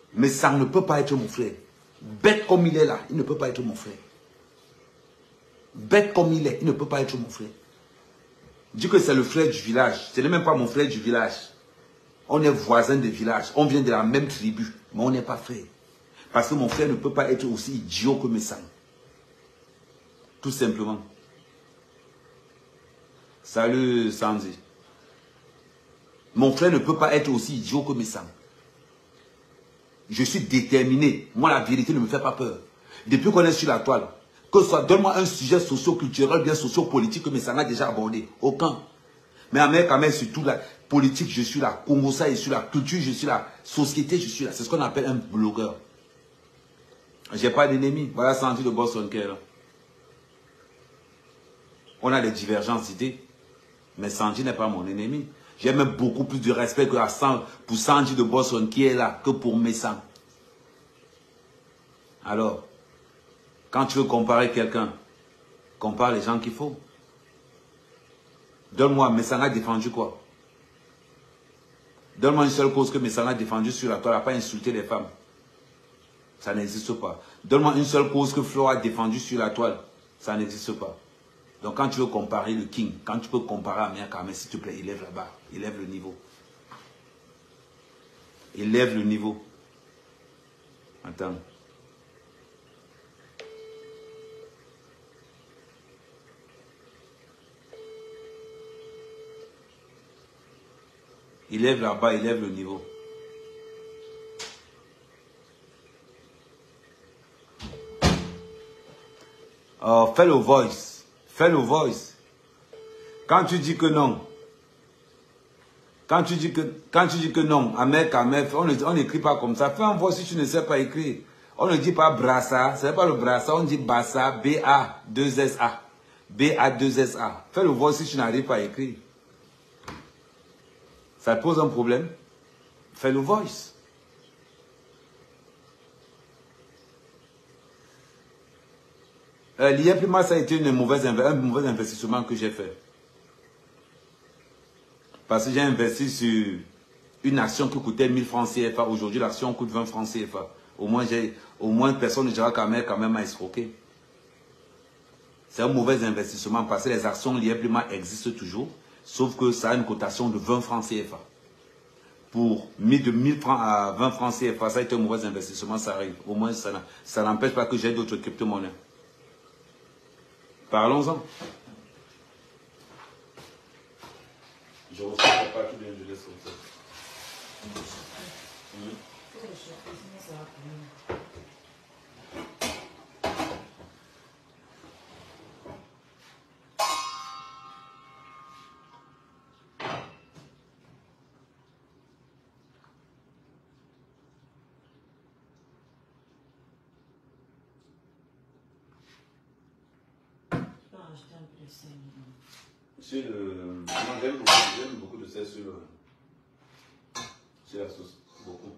Mais ça ne peut pas être mon frère. Bête comme il est là, il ne peut pas être mon frère. Bête comme il est, il ne peut pas être mon frère. Dis que c'est le frère du village. Ce n'est même pas mon frère du village. On est voisins de village. On vient de la même tribu. Mais on n'est pas frère. Parce que mon frère ne peut pas être aussi idiot que mes sangs. Tout simplement. Salut Sandy. Mon frère ne peut pas être aussi idiot que mes sangs. Je suis déterminé. Moi, la vérité ne me fait pas peur. Depuis qu'on est sur la toile, que ce soit, donne-moi un sujet socio-culturel, bien socio-politique que mes sangs a déjà abordé. Aucun. Mais Ahmed, surtout la politique, je suis là. Congo, ça, je suis là. Culture, je suis là. Société, je suis là. C'est ce qu'on appelle un blogueur. J'ai pas d'ennemis. Voilà Sandy de Boston qui est là. On a des divergences d'idées. Mais Sandy n'est pas mon ennemi. J'ai même beaucoup plus de respect pour Sandy de Boston qui est là que pour Messan. Alors, quand tu veux comparer quelqu'un, compare les gens qu'il faut. Donne-moi, Messan a défendu quoi? Donne-moi une seule cause que Messan a défendu sur la toile, n'a pas insulté les femmes. Ça n'existe pas. Donne-moi une seule cause que Flo a défendu sur la toile. Ça n'existe pas. Donc quand tu veux comparer le King, quand tu peux comparer à Mia Kamel, s'il te plaît, élève la barre, élève le niveau. Élève le niveau. Attends. Élève là-bas, élève le niveau. Oh, fais le voice. Fais le voice. Quand tu dis que non, quand tu dis que non, Ahmed, on n'écrit pas comme ça. Fais un voice si tu ne sais pas écrire. On ne dit pas Brassa, ce n'est pas le Brassa, on dit Bassa, B-A-2-S-A. B-A-2-S-A. Fais le voice si tu n'arrives pas à écrire. Ça te pose un problème? Fais le voice. L'IA-Prima, ça a été un mauvais investissement que j'ai fait. Parce que j'ai investi sur une action qui coûtait 1000 francs CFA. Aujourd'hui, l'action coûte 20 francs CFA. Au moins personne ne dira quand même à escroquer. C'est un mauvais investissement parce que les actions l'IA-Prima existent toujours. Sauf que ça a une cotation de 20 francs CFA. Pour de 1000 francs à 20 francs CFA, ça a été un mauvais investissement, ça arrive. Au moins, ça n'empêche pas que j'ai d'autres crypto-monnaies. Parlons-en. Je reçois pas tout bien, je laisse comme ça. J'aime beaucoup de sel sur la sauce. Beaucoup.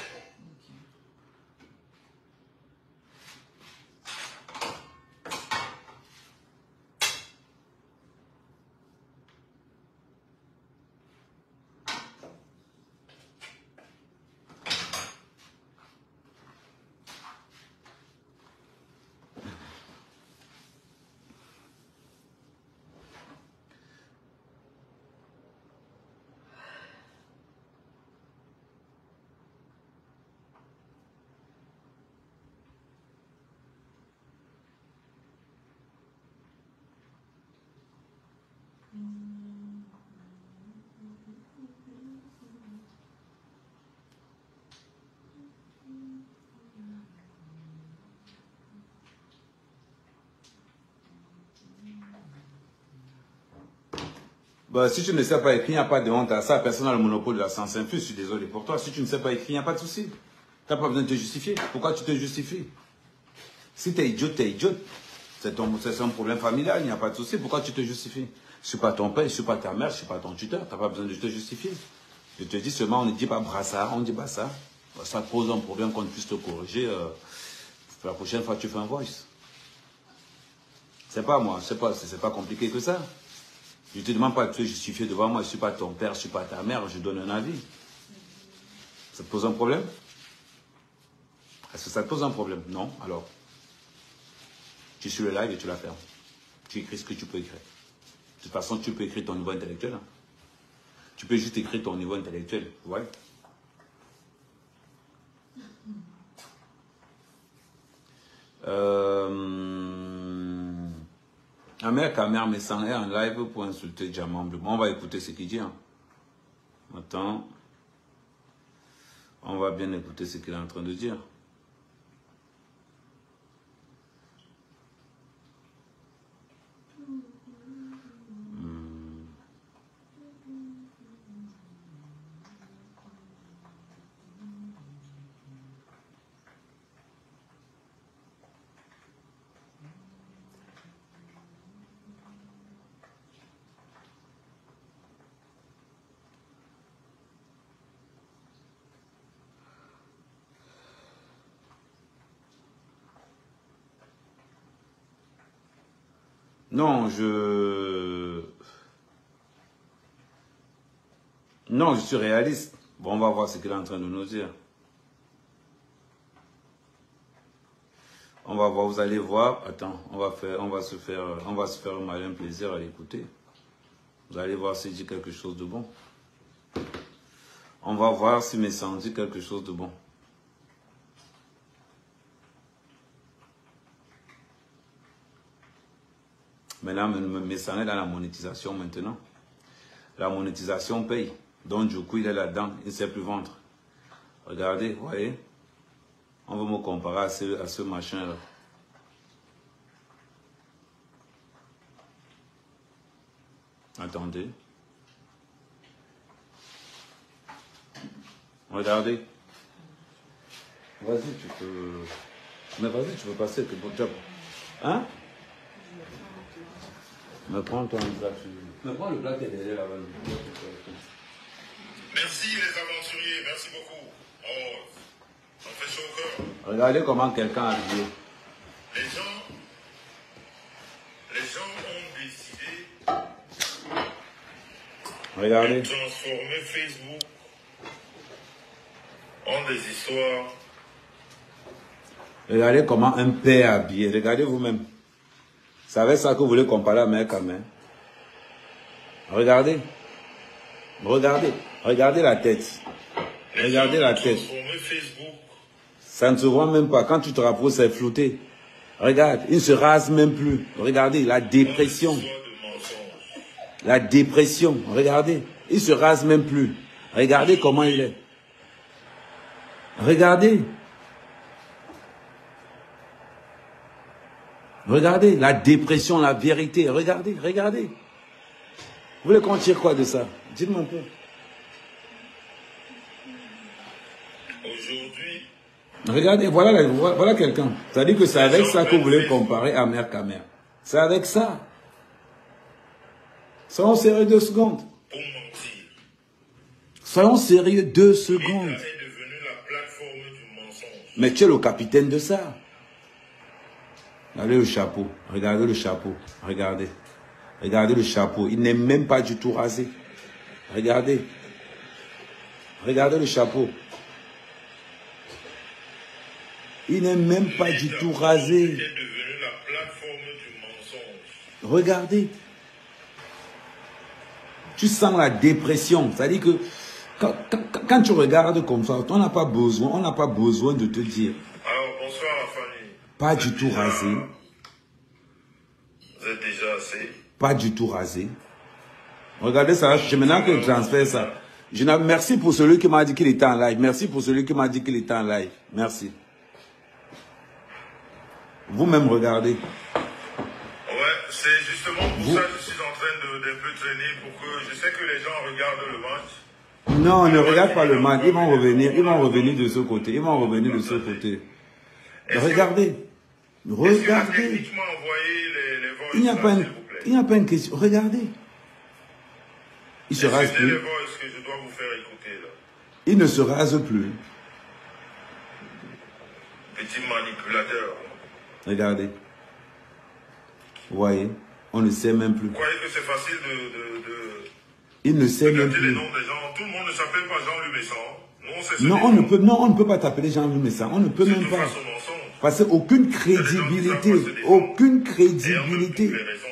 Bah, si tu ne sais pas écrire, il n'y a pas de honte à ça. Personne n'a le monopole de la science infuse. Je suis désolé pour toi. Si tu ne sais pas écrire, il n'y a pas de souci. Tu n'as pas besoin de te justifier. Pourquoi tu te justifies? Si tu es idiot, tu es idiot. C'est un problème familial, il n'y a pas de souci. Pourquoi tu te justifies? Je ne suis pas ton père, je ne suis pas ta mère, je ne suis pas ton tuteur. Tu n'as pas besoin de te justifier. Je te dis seulement, on ne dit pas brassard, on dit bassa. Ça pose un problème qu'on puisse te corriger. La prochaine fois, tu fais un voice. C'est pas moi, c'est pas compliqué que ça. Je ne te demande pas de te justifier devant moi, je ne suis pas ton père, je ne suis pas ta mère, je donne un avis. Ça te pose un problème? Est-ce que ça te pose un problème? Non? Alors, tu suis le live et tu la fermes. Tu écris ce que tu peux écrire. De toute façon, tu peux écrire ton niveau intellectuel. Hein. Tu peux juste écrire ton niveau intellectuel. Ouais. Amère Kamer me s'en est en live pour insulter Diamant. On va écouter ce qu'il dit. Hein. Attends. On va bien écouter ce qu'il est en train de dire. Non, Non, je suis réaliste. Bon, on va voir ce qu'il est en train de nous dire. On va voir, vous allez voir. Attends, on va se faire un malin plaisir à l'écouter. Vous allez voir s'il dit quelque chose de bon. On va voir si Messan dit quelque chose de bon. Maintenant, Messan est dans la monétisation maintenant. La monétisation paye. Donc, du coup, il est là-dedans. Il ne sait plus vendre. Regardez, vous voyez. On va me comparer à ce machin-là. Attendez. Regardez. Vas-y, tu peux... Mais vas-y, tu peux passer. Hein? Me prends ton plat. Me prends le plat qui est derrière là-bas. Merci les aventuriers, merci beaucoup. On fait chaud au cœur. Regardez comment quelqu'un a joué. Les gens ont décidé Regardez. de transformer Facebook en des histoires. Regardez comment un père habillé. Regardez vous-même. C'est avec ça que vous voulez comparer à Mère Kamer. Regardez. Regardez. Regardez la tête. Regardez la tête. Ça ne se voit même pas. Quand tu te rapproches, c'est flouté. Regarde, il ne se rase même plus. Regardez, la dépression. La dépression. Regardez, il ne se rase même plus. Regardez comment il est. Regardez. Regardez, la dépression, la vérité. Regardez, regardez. Vous voulez qu'on tire quoi de ça? Dites-moi un peu. Aujourd'hui. Regardez, voilà quelqu'un. C'est-à-dire que c'est avec ça que vous voulez comparer à Mère Kamer. C'est avec ça. Soyons sérieux 2 secondes. Pour mentir. Soyons sérieux 2 secondes. est devenu la plateforme du mensonge. Mais tu es le capitaine de ça. Regardez le chapeau. Regardez le chapeau. Regardez. Regardez le chapeau. Il n'est même pas du tout rasé. Regardez. Regardez le chapeau. Il n'est même pas du tout rasé. est devenu la plateforme du mensonge. Regardez. Tu sens la dépression. C'est-à-dire que quand tu regardes comme ça, on n'a pas besoin de te dire. Alors, bonsoir la famille. Pas du tout rasé. Vous êtes déjà assez. Pas du tout rasé. Regardez ça. C'est maintenant que je transfère ça. Merci pour celui qui m'a dit qu'il était en live. Merci pour celui qui m'a dit qu'il était en live. Merci. Vous-même regardez. Ouais, c'est justement pour ça que je suis en train d'un peu traîner pour que je sais que les gens regardent le match. Non, ne regarde pas le match. Ils vont revenir de ce côté. Ils vont revenir de ce côté. Regardez. Regardez. Il n'y a pas une question. Regardez. Il se rase plus. Il ne se rase plus. Petit manipulateur. Regardez. Vous voyez, on ne sait même plus. Vous croyez que c'est facile Il ne sait même plus. les noms des gens. Tout le monde ne s'appelle pas Jean-Louis Messan. Non, on ne peut pas t'appeler Jean-Louis Messan. On ne peut même pas. Parce qu'aucune crédibilité. Aucune crédibilité.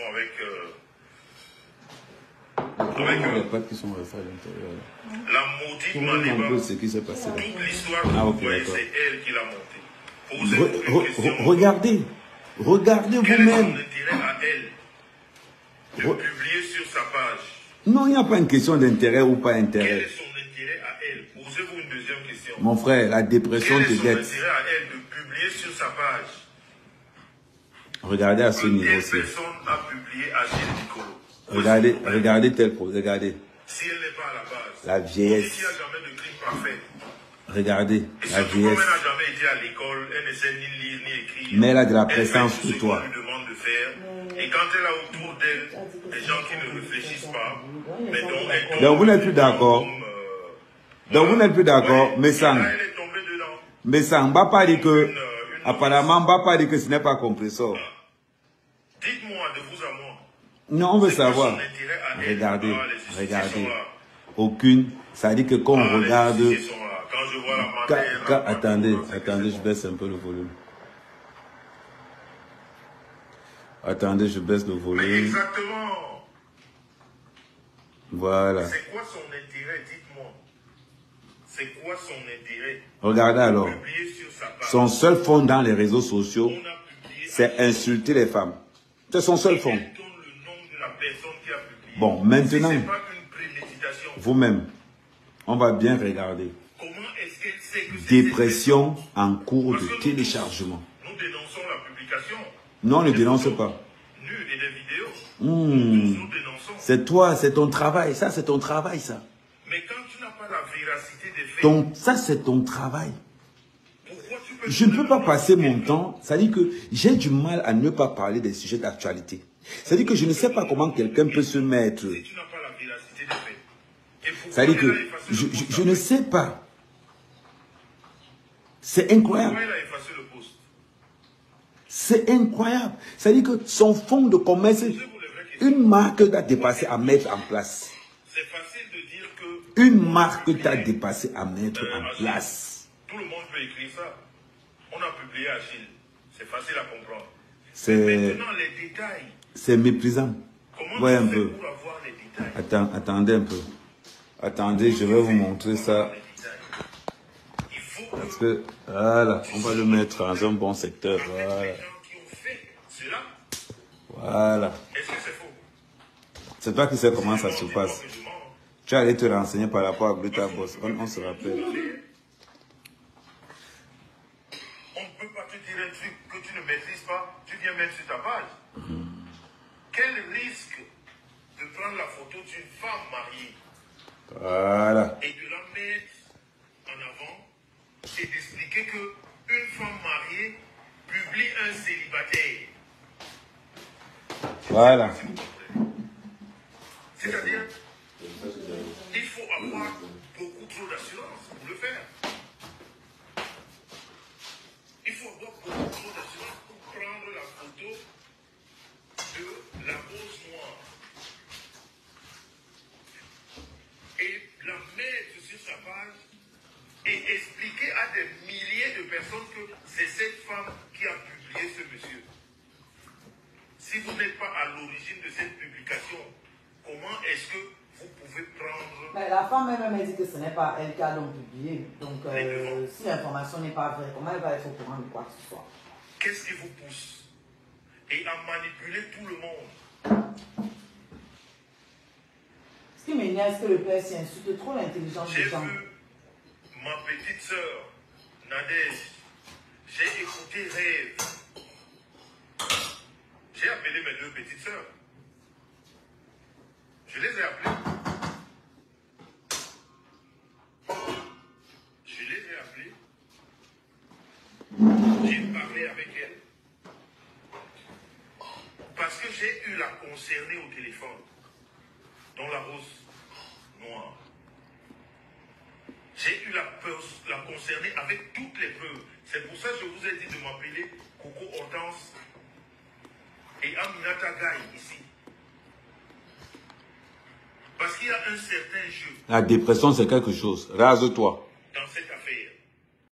Les potes qui sont restés à l'intérieur. La maudite Maniba, un peu ce qui s'est passé là. toute l'histoire que vous voyez, c'est elle qui l'a montée. Posez-vous une question. Regardez. Regardez Quel est son vous-même. intérêt à elle de publier sur sa page? Non, il n'y a pas une question d'intérêt ou pas Quel intérêt. est son intérêt à elle? Posez-vous une deuxième question. Mon frère, la dépression Quel te est son guette. intérêt à elle de publier sur sa page? Regardez à ce Une niveau-ci. telle personne a publié Achille Nicolo. Regardez tel pro. Regardez. Si elle n'est pas à la base, La on dit vieillesse. qu'il n'y a jamais de crime parfait. Regardez Et la surtout, comme vieillesse. elle n'a jamais été à l'école, elle ne sait ni lire ni écrire. Mais elle a de la Elle présence fait tout pour ce toi. qu'on lui demande de faire. Et quand elle a autour d'elle des gens qui ne réfléchissent pas, mais dont elle tombe. Donc vous n'êtes plus d'accord. Donc vous n'êtes plus d'accord. Mais ça, Là, elle est tombée dedans. mais ça, on ne va pas dire que, apparemment, on ne va pas dire que ce n'est pas compresseur. Dites-moi de vous à moi. Non, on veut C'est quoi savoir. son intérêt à elle? Regardez, Ah, les justifiés regardez. sont là. Aucune. Ça dit que quand on Ah, les regarde. justifiés sont là. Quand je vois la matière, Attendez, je baisse un peu le volume. Attendez, je baisse le Mais volume. exactement. Voilà. C'est quoi son intérêt? Dites-moi. C'est quoi son intérêt? Regardez alors. Publier sur sa page. Son seul fond dans les réseaux sociaux, On a publié. c'est insulter les femmes. C'est son seul fond. Elle donne le nom de la personne qui a publié. Bon, maintenant, Si c'est pas une préméditation. vous-même, on va bien regarder. Comment est-ce qu'elle sait que c'est Dépression en cours de téléchargement. Nous dénonçons la publication. Non, on ne dénonce pas. Nues et des vidéos. Hmm. Nous dénonçons. C'est toi, c'est ton travail. Ça, c'est ton travail, ça. Mais quand tu n'as pas la véracité des faits, Ça, c'est ton travail. pourquoi tu peux... Je ne peux pas passer mon temps. Ça dit que j'ai du mal à ne pas parler des sujets d'actualité. Ça dit que je ne sais pas comment quelqu'un peut se mettre. Si tu n'as pas la véracité des faits. Et pourquoi Ça dit elle a que effacé le post je ne sais pas. C'est incroyable. Pourquoi elle a effacé le post? C'est incroyable. Ça dit que son fonds de commerce, une marque t'a dépassé à mettre en place. C'est facile de dire que... Une marque t'a dépassé à mettre en place. Tout le monde peut écrire ça. On a publié Achille. C'est facile à comprendre. C'est Maintenant, les détails. méprisant. Comment Voyez tu un fais peu. pour avoir les détails? Attendez un peu. Attendez, je vais vous montrer ça. Il faut Parce que, voilà, on va le mettre dans un bon secteur. Voilà. les gens qui ont fait cela. Voilà. Est-ce que c'est faux? C'est toi qui sais comment ça se Dis-moi passe. que je mens. Tu as allé te renseigner par rapport à Bruta Boss. On se rappelle. On ne peut pas te dire un truc que tu ne maîtrises pas. Tu viens mettre sur ta page. Quel risque de prendre la photo d'une femme mariée Voilà. et de la mettre en avant et d'expliquer que une femme mariée publie un célibataire. Voilà. C'est-à-dire, il faut avoir beaucoup trop d'assurance pour le faire. Il faut avoir beaucoup trop d'assurance pour prendre la photo de la rose noire et la mettre sur sa page et expliquer à des milliers de personnes que c'est cette femme qui a publié ce monsieur. Si vous n'êtes pas à l'origine de cette publication, comment est-ce que vous pouvez prendre... Mais la femme elle-même a dit que ce n'est pas elle qui a donc publié. Donc, si l'information n'est pas vraie, comment elle va être au courant de quoi que ce soit? Qu'est-ce qui vous pousse et à manipuler tout le monde? Ce qui m'énerve, c'est que le père s'y insulte trop l'intelligence J'ai des gens. vu ma petite sœur, Nadège. J'ai écouté Rêve. J'ai appelé mes deux petites sœurs. Je les ai appelées. Je les ai appelées. J'ai parlé avec elles. Parce que j'ai eu la concernée au téléphone, dans la rose noire. J'ai eu la concernée avec toutes les preuves. C'est pour ça que je vous ai dit de m'appeler Coco Hortense et Aminata Gaye ici. Parce qu'il y a un certain jeu. La dépression, c'est quelque chose. Rase-toi.